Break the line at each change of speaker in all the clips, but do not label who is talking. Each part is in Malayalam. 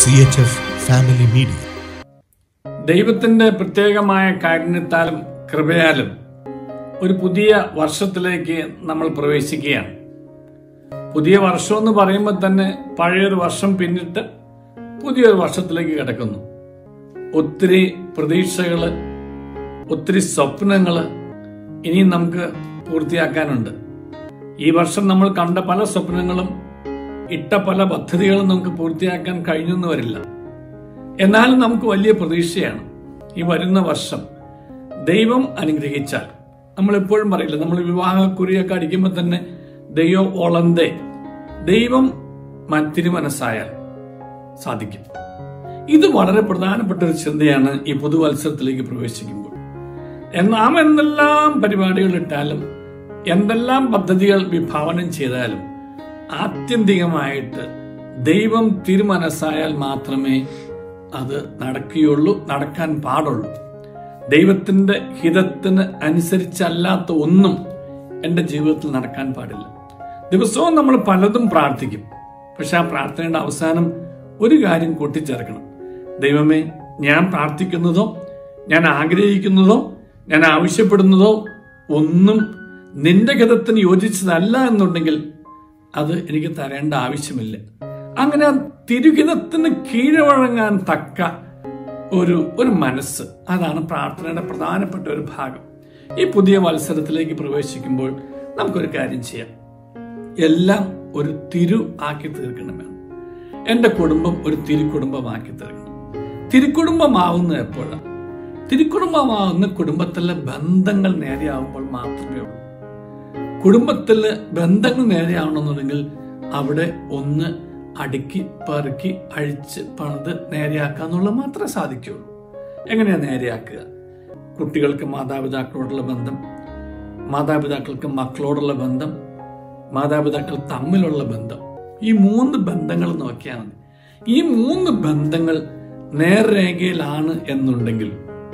CHF family media.
ദൈവത്തിന്റെ പ്രത്യേകമായ കാരുണ്യത്താലും കൃപയാലും ഒരു പുതിയ വർഷത്തിലേക്ക് നമ്മൾ പ്രവേശിക്കുകയാണ്. പുതിയ വർഷം എന്ന് പറയുമ്പോൾ തന്നെ പഴയൊരു വർഷം പിന്നിട്ട് പുതിയൊരു വർഷത്തിലേക്ക് കിടക്കുന്നു. ഒത്തിരി പ്രതീക്ഷകള്, ഒത്തിരി സ്വപ്നങ്ങള് ഇനിയും നമുക്ക് പൂർത്തിയാക്കാനുണ്ട്. ഈ വർഷം നമ്മൾ കണ്ട പല സ്വപ്നങ്ങളും ഇട്ട പല പദ്ധതികളും നമുക്ക് പൂർത്തിയാക്കാൻ കഴിഞ്ഞെന്ന് വരില്ല. എന്നാലും നമുക്ക് വലിയ പ്രതീക്ഷയാണ്. ഈ വരുന്ന വർഷം ദൈവം അനുഗ്രഹിച്ചാൽ, നമ്മൾ എപ്പോഴും പറയില്ല, നമ്മൾ വിവാഹക്കുറിയൊക്കെ അടിക്കുമ്പോൾ തന്നെ ദൈവം ഓളന്തേ, ദൈവം തിരുമനസ്സായാൽ സാധിക്കും. ഇത് വളരെ പ്രധാനപ്പെട്ട ഒരു ചിന്തയാണ് ഈ പുതുവത്സരത്തിലേക്ക് പ്രവേശിക്കുമ്പോൾ. നാം എന്തെല്ലാം പരിപാടികൾ ഇട്ടാലും, എന്തെല്ലാം പദ്ധതികൾ വിഭാവനം ചെയ്താലും ആത്യന്തികമായിട്ട് ദൈവം തിരുമനസ്സായാൽ മാത്രമേ അത് നടക്കുകയുള്ളൂ, നടക്കാൻ പാടുള്ളൂ. ദൈവത്തിന്റെ ഹിതത്തിന് അനുസരിച്ചല്ലാത്ത ഒന്നും എൻ്റെ ജീവിതത്തിൽ നടക്കാൻ പാടില്ല. ദിവസവും നമ്മൾ പലതും പ്രാർത്ഥിക്കും. പക്ഷെ ആ പ്രാർത്ഥനയുടെ അവസാനം ഒരു കാര്യം കൂട്ടിച്ചേർക്കണം. ദൈവമേ, ഞാൻ പ്രാർത്ഥിക്കുന്നതോ ഞാൻ ആഗ്രഹിക്കുന്നതോ ഞാൻ ആവശ്യപ്പെടുന്നതോ ഒന്നും നിന്റെ ഹിതത്തിന് യോജിച്ചതല്ല എന്നുണ്ടെങ്കിൽ അത് എനിക്ക് തരേണ്ട ആവശ്യമില്ല. അങ്ങനെ തിരുഹിതത്തിന് കീഴ്വഴങ്ങാൻ തക്ക ഒരു മനസ്സ്, അതാണ് പ്രാർത്ഥനയുടെ പ്രധാനപ്പെട്ട ഒരു ഭാഗം. ഈ പുതിയ വത്സരത്തിലേക്ക് പ്രവേശിക്കുമ്പോൾ നമുക്കൊരു കാര്യം ചെയ്യാം. എല്ലാം ഒരു തിരു ആക്കി തീർക്കണമെന്ന്. എൻ്റെ കുടുംബം ഒരു തിരുക്കുടുംബമാക്കി തീർക്കണം. തിരുക്കുടുംബമാവുന്നത് എപ്പോഴാണ്? തിരുക്കുടുംബമാവുന്ന കുടുംബത്തിലെ ബന്ധങ്ങൾ നേരെയാവുമ്പോൾ മാത്രമേ ഉള്ളൂ. കുടുംബത്തിലെ ബന്ധങ്ങൾ നേരെയാവണമെന്നുണ്ടെങ്കിൽ അവിടെ ഒന്ന് അടുക്കി പെറുക്കി അഴിച്ച് പണിത് നേരെയാക്കാന്നുള്ളത് മാത്രമേ സാധിക്കുകയുള്ളൂ. എങ്ങനെയാ നേരെയാക്കുക? കുട്ടികൾക്ക് മാതാപിതാക്കളോടുള്ള ബന്ധം, മാതാപിതാക്കൾക്ക് മക്കളോടുള്ള ബന്ധം, മാതാപിതാക്കൾ തമ്മിലുള്ള ബന്ധം, ഈ 3 ബന്ധങ്ങൾ നോക്കിയാൽ മതി. ഈ 3 ബന്ധങ്ങൾ നേർരേഖയിലാണ് എന്നുണ്ടെങ്കിൽ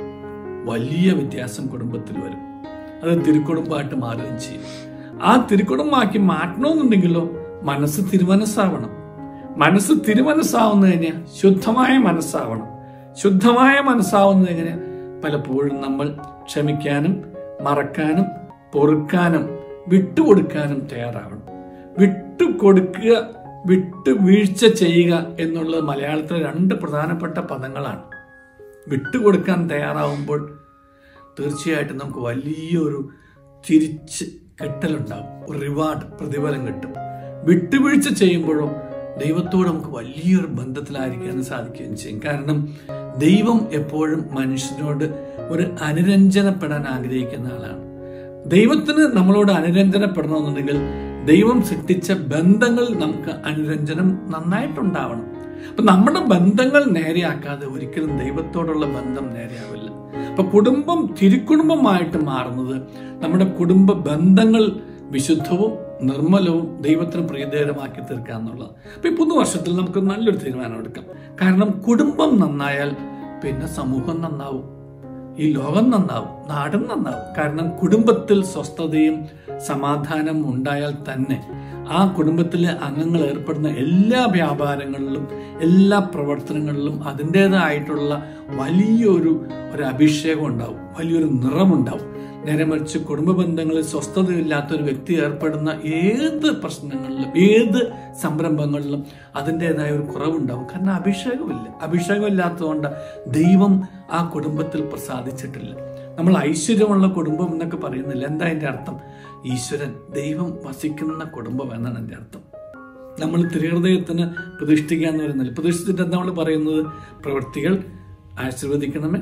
വലിയ വ്യത്യാസം കുടുംബത്തിൽ വരും. അത് തിരുക്കുടുംബമായിട്ട് മാറുകയും ചെയ്യും. ആ തിരുക്കുടുംബമാക്കി മാറ്റണമെന്നുണ്ടെങ്കിലോ മനസ്സ് തിരുമനസ്സാവണം. മനസ്സ് തിരുമനസ്സാവുന്നത് എങ്ങനെയാ? ശുദ്ധമായ മനസ്സാവണം. ശുദ്ധമായ മനസ്സാവുന്നത് എങ്ങനെയാ? പലപ്പോഴും നമ്മൾ ക്ഷമിക്കാനും മറക്കാനും പൊറുക്കാനും വിട്ടുകൊടുക്കാനും തയ്യാറാവണം. വിട്ടുകൊടുക്കുക, വിട്ടുവീഴ്ച ചെയ്യുക എന്നുള്ളത് മലയാളത്തിലെ 2 പ്രധാനപ്പെട്ട പദങ്ങളാണ്. വിട്ടുകൊടുക്കാൻ തയ്യാറാവുമ്പോൾ തീർച്ചയായിട്ടും നമുക്ക് വലിയൊരു തിരിച്ച് കിട്ടലുണ്ടാവും, ഒരു റിവാർഡ്, പ്രതിഫലം കിട്ടും. വിട്ടുവീഴ്ച ചെയ്യുമ്പോഴും ദൈവത്തോട് നമുക്ക് വലിയൊരു ബന്ധത്തിലായിരിക്കാൻ സാധിക്കുകയും ചെയ്യും. കാരണം ദൈവം എപ്പോഴും മനുഷ്യനോട് ഒരു അനുരഞ്ജനപ്പെടാൻ ആഗ്രഹിക്കുന്ന ആളാണ്. ദൈവത്തിന് നമ്മളോട് അനുരഞ്ജനപ്പെടണമെന്നുണ്ടെങ്കിൽ ദൈവം സൃഷ്ടിച്ച ബന്ധങ്ങൾ നമുക്ക് അനുരഞ്ജനം നന്നായിട്ടുണ്ടാവണം. അപ്പൊ നമ്മുടെ ബന്ധങ്ങൾ നേരെയാക്കാതെ ഒരിക്കലും ദൈവത്തോടുള്ള ബന്ധം നേരെയാവില്ല. അപ്പൊ കുടുംബം തിരുക്കുടുംബമായിട്ട് മാറുന്നത് നമ്മുടെ കുടുംബ ബന്ധങ്ങൾ വിശുദ്ധവും നിർമ്മലവും ദൈവത്തിന് പ്രീതികരമാക്കി തീർക്കുക എന്നുള്ളത്. അപ്പൊ ഈ പുതുവർഷത്തിൽ നമുക്ക് നല്ലൊരു തീരുമാനം എടുക്കാം. കാരണം കുടുംബം നന്നായാൽ പിന്നെ സമൂഹം നന്നാവും, ഈ ലോകം നന്നാവും, നാടും നന്നാവും. കാരണം കുടുംബത്തിൽ സ്വസ്ഥതയും സമാധാനം ഉണ്ടായാൽ തന്നെ ആ കുടുംബത്തിലെ അംഗങ്ങൾ ഏർപ്പെടുന്ന എല്ലാ വ്യാപാരങ്ങളിലും എല്ലാ പ്രവർത്തനങ്ങളിലും അതിൻ്റെതായിട്ടുള്ള വലിയൊരു അഭിഷേകം ഉണ്ടാവും, വലിയൊരു നിറമുണ്ടാവും. നേരെ മറിച്ച് കുടുംബ ബന്ധങ്ങളിൽ സ്വസ്ഥതയില്ലാത്ത ഒരു വ്യക്തി ഏർപ്പെടുന്ന ഏത് പ്രശ്നങ്ങളിലും ഏത് സംരംഭങ്ങളിലും അതിൻ്റെതായ ഒരു കുറവുണ്ടാവും. കാരണം അഭിഷേകമില്ല. അഭിഷേകമില്ലാത്തതുകൊണ്ട് ദൈവം ആ കുടുംബത്തിൽ പ്രസാദിച്ചിട്ടില്ല. നമ്മൾ ഐശ്വര്യമുള്ള കുടുംബം എന്നൊക്കെ പറയുന്നില്ല. എന്താ അതിൻ്റെ അർത്ഥം? ഈശ്വരൻ, ദൈവം വസിക്കുന്ന കുടുംബം എന്നാണ് എൻ്റെ അർത്ഥം. നമ്മൾ തിരുഹൃദയത്തിന് പ്രതിഷ്ഠിക്കുക എന്ന് പറയുന്നില്ല. പ്രതിഷ്ഠിച്ചിട്ട് എന്താ നമ്മൾ പറയുന്നത്? പ്രവൃത്തികൾ ആശീർവദിക്കണമേ,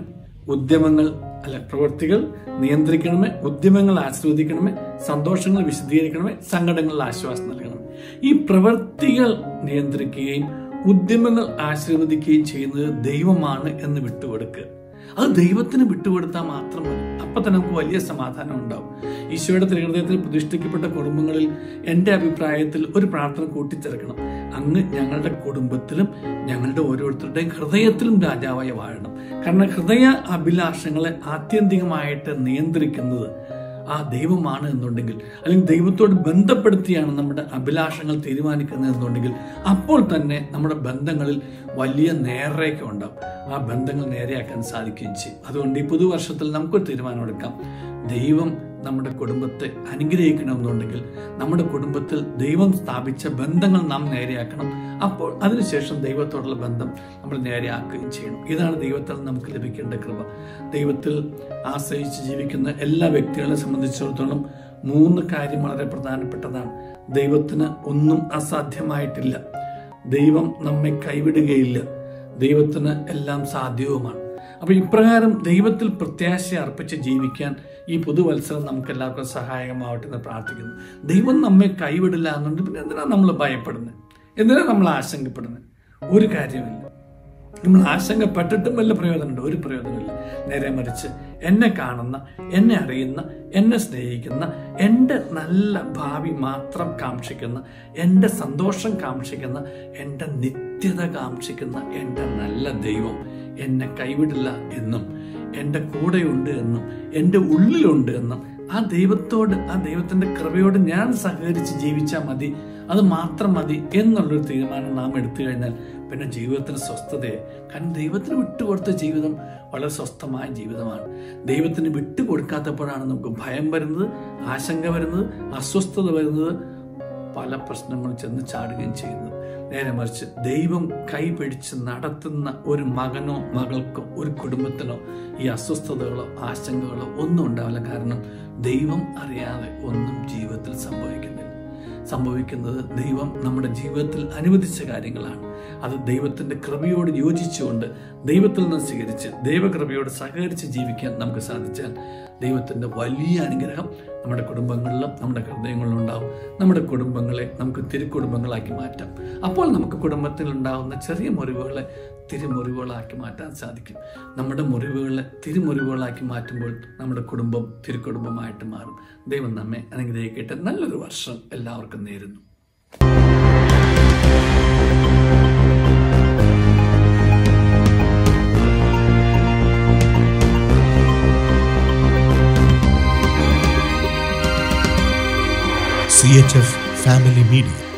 പ്രവൃത്തികൾ നിയന്ത്രിക്കണമേ, ഉദ്യമങ്ങൾ ആശീർവദിക്കണമേ, സന്തോഷങ്ങൾ വിശദീകരിക്കണമേ, സങ്കടങ്ങളിൽ ആശ്വാസം നൽകണമേ. ഈ പ്രവൃത്തികൾ നിയന്ത്രിക്കുകയും ഉദ്യമങ്ങൾ ആശീർവദിക്കുകയും ചെയ്യുന്നത് ദൈവമാണ് എന്ന് വിട്ടുകൊടുക്കുക. അത് ദൈവത്തിന് വിട്ടുകൊടുത്താൽ മാത്രം മതി. അപ്പൊ തന്നെ നമുക്ക് വലിയ സമാധാനം ഉണ്ടാവും. ഈശോയുടെ തിരുഹൃദയത്തിൽ പ്രതിഷ്ഠിക്കപ്പെട്ട കുടുംബങ്ങളിൽ എൻ്റെ അഭിപ്രായത്തിൽ ഒരു പ്രാർത്ഥന കൂട്ടിച്ചേർക്കണം. അങ്ങ് ഞങ്ങളുടെ കുടുംബത്തിലും ഞങ്ങളുടെ ഓരോരുത്തരുടെയും ഹൃദയത്തിലും രാജാവായി വാഴണം. കാരണം ഹൃദയ അഭിലാഷങ്ങളെ ആത്യന്തികമായിട്ട് നിയന്ത്രിക്കുന്നത് ആ ദൈവമാണ് എന്നുണ്ടെങ്കിൽ, അല്ലെങ്കിൽ ദൈവത്തോട് ബന്ധപ്പെടുത്തിയാണ് നമ്മുടെ അഭിലാഷങ്ങൾ തീരുമാനിക്കുന്നത് എന്നുണ്ടെങ്കിൽ, അപ്പോൾ തന്നെ നമ്മുടെ ബന്ധങ്ങളിൽ വലിയ നേർരേഖ ഉണ്ടാവും. ആ ബന്ധങ്ങൾ നേരെയാക്കാൻ സാധിക്കുകയും ചെയ്യും. അതുകൊണ്ട് ഈ പുതുവർഷത്തിൽ നമുക്കൊരു തീരുമാനമെടുക്കാം. ദൈവം നമ്മുടെ കുടുംബത്തെ അനുഗ്രഹിക്കണമെന്നുണ്ടെങ്കിൽ നമ്മുടെ കുടുംബത്തിൽ ദൈവം സ്ഥാപിച്ച ബന്ധങ്ങൾ നാം നേരെയാക്കണം. അപ്പോൾ അതിനുശേഷം ദൈവത്തോടുള്ള ബന്ധം നമ്മൾ നേരെയാക്കുകയും ചെയ്യണം. ഇതാണ് ദൈവത്തിൽ നമുക്ക് ലഭിക്കേണ്ട കൃപ. ദൈവത്തിൽ ആശ്രയിച്ച് ജീവിക്കുന്ന എല്ലാ വ്യക്തികളെ സംബന്ധിച്ചിടത്തോളം 3 കാര്യം വളരെ പ്രധാനപ്പെട്ടതാണ്. ദൈവത്തിന് ഒന്നും അസാധ്യമായിട്ടില്ല. ദൈവം നമ്മെ കൈവിടുകയില്ല. ദൈവത്തിന് എല്ലാം സാധ്യവുമാണ്. അപ്പൊ ഇപ്രകാരം ദൈവത്തിൽ പ്രത്യാശ അർപ്പിച്ച് ജീവിക്കാൻ ഈ പുതുവത്സരം നമുക്ക് എല്ലാവർക്കും സഹായകമാവട്ടെ എന്ന് പ്രാർത്ഥിക്കുന്നു. ദൈവം നമ്മെ കൈവിടില്ല എന്നുണ്ട്. പിന്നെ എന്തിനാ നമ്മൾ ഭയപ്പെടുന്നത്? എന്തിനാ നമ്മൾ ആശങ്കപ്പെടുന്നത്? ഒരു കാര്യമില്ല. നമ്മൾ ആശങ്കപ്പെട്ടിട്ടും വല്ല പ്രയോജനമുണ്ട്? ഒരു പ്രയോജനമില്ല. നേരെ മറിച്ച് എന്നെ കാണുന്ന, എന്നെ അറിയുന്ന, എന്നെ സ്നേഹിക്കുന്ന, എൻ്റെ നല്ല ഭാവി മാത്രം കാക്ഷിക്കുന്ന, എൻ്റെ സന്തോഷം കാക്ഷിക്കുന്ന, എൻ്റെ നിത്യത കാക്ഷിക്കുന്ന എൻ്റെ നല്ല ദൈവം എന്നെ കൈവിടില്ല എന്നും എൻ്റെ കൂടെയുണ്ട് എന്നും എൻ്റെ ഉള്ളിലുണ്ട് എന്നും ആ ദൈവത്തോട്, ആ ദൈവത്തിൻ്റെ കൃപയോട് ഞാൻ സഹകരിച്ച് ജീവിച്ചാൽ മതി, അത് മാത്രം മതി എന്നുള്ളൊരു തീരുമാനം നാം എടുത്തു കഴിഞ്ഞാൽ പിന്നെ ജീവിതത്തിന് സ്വസ്ഥതയെ. കാരണം ദൈവത്തിന് വിട്ടുകൊടുത്ത ജീവിതം വളരെ സ്വസ്ഥമായ ജീവിതമാണ്. ദൈവത്തിന് വിട്ടുകൊടുക്കാത്തപ്പോഴാണ് നമുക്ക് ഭയം വരുന്നത്, ആശങ്ക വരുന്നത്, അസ്വസ്ഥത വരുന്നത്, പല പ്രശ്നങ്ങളും ചെന്ന് ചാടുകയും ചെയ്യുന്നത്. നേരെ മറിച്ച് ദൈവം കൈപിടിച്ച് നടത്തുന്ന ഒരു മകനോ മകൾക്കോ ഒരു കുടുംബത്തിനോ ഈ അസ്വസ്ഥതകളോ ആശങ്കകളോ ഒന്നും ഉണ്ടാവില്ല. കാരണം ദൈവം അറിയാതെ ഒന്നും ജീവിതത്തിൽ സംഭവിക്കുന്നത് ദൈവം നമ്മുടെ ജീവിതത്തിൽ അനുവദിച്ച കാര്യങ്ങളാണ്. അത് ദൈവത്തിൻ്റെ കൃപയോട് യോജിച്ചുകൊണ്ട് ദൈവത്തിൽ നിന്ന് സ്വീകരിച്ച് ദൈവകൃപയോട് സഹകരിച്ച് ജീവിക്കാൻ നമുക്ക് സാധിച്ചാൽ ദൈവത്തിൻ്റെ വലിയ അനുഗ്രഹം നമ്മുടെ കുടുംബങ്ങളിലും നമ്മുടെ ഹൃദയങ്ങളിലും ഉണ്ടാവും. നമ്മുടെ കുടുംബങ്ങളെ നമുക്ക് തിരുക്കുടുംബങ്ങളാക്കി മാറ്റാം. അപ്പോൾ നമുക്ക് കുടുംബത്തിൽ ഉണ്ടാകുന്ന ചെറിയ മുറിവുകളെ തിരുമുറിവുകളാക്കി മാറ്റാൻ സാധിക്കും. നമ്മുടെ മുറിവുകളെ തിരുമുറിവുകളാക്കി മാറ്റുമ്പോൾ നമ്മുടെ കുടുംബം തിരുക്കുടുംബമായിട്ട് മാറും. ദൈവം നമ്മെ അനുഗ്രഹിക്കട്ടെ. നല്ലൊരു വർഷം എല്ലാവർക്കും നേരുന്നു.
CHF Family Media.